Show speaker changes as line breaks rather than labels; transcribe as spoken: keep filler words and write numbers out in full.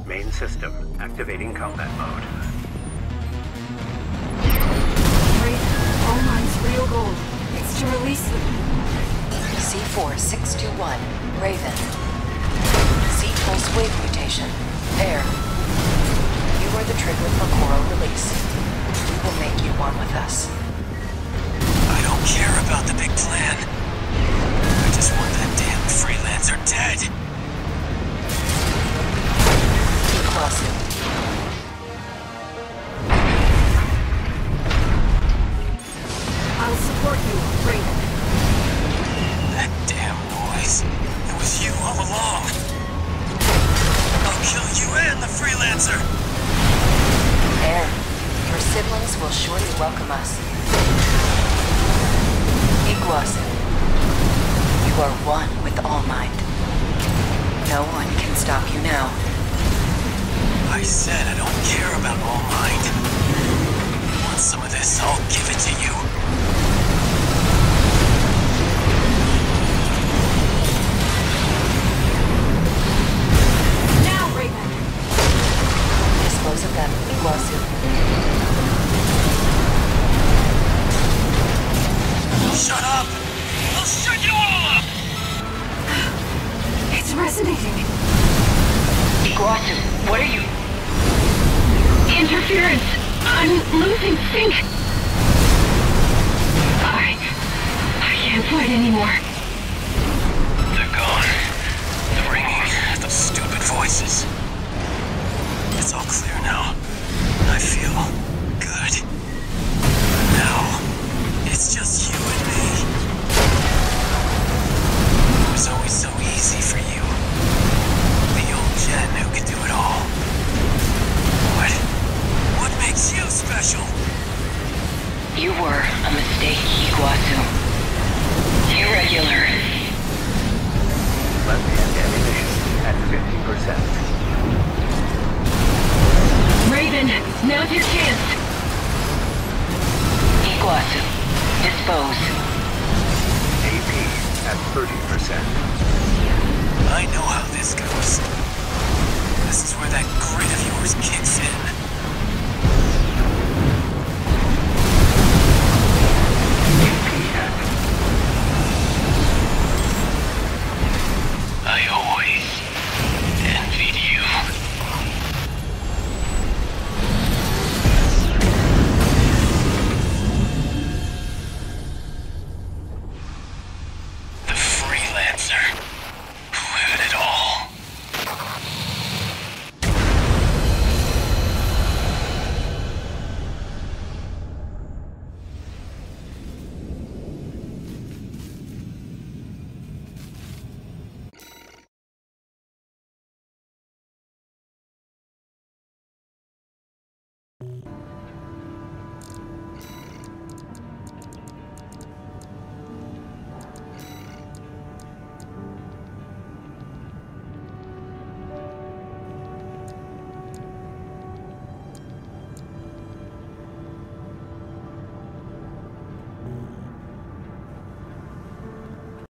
Main system activating combat mode.
All Mind's real goal. It's to release them.
C four six two one, Raven. C-pulse wave mutation. There. You are the trigger for coral release. We will make you one with us.
I don't care about the big plan. I just want that damn freelancer dead.
Iguazu.
I'll support you, Raven.
That damn noise. It was you all along. I'll kill you and the freelancer.
Air, your siblings will surely welcome us. Iguazu, you are one with All Might. No one can stop you now.
I said I don't care about All Might. You want some of this, I'll give it to you.
Now, Raven!
Dispose of them, Iguazu.
Shut up! I'll shut you all up!
It's resonating.
Iguazu, what are you...
Interference! I'm losing sync! I... I can't fight anymore.
They're gone. They're ringing. Those stupid voices. It's all clear now. I feel good. Now, it's just you and me. It was always so easy for you. The old Jen who could do it all. What? What makes you special?
You were a mistake, Iguazu. Irregular.
Left-hand ammunition at fifty percent.
Raven, now's your chance!
Iguazu, dispose.
A P at thirty percent.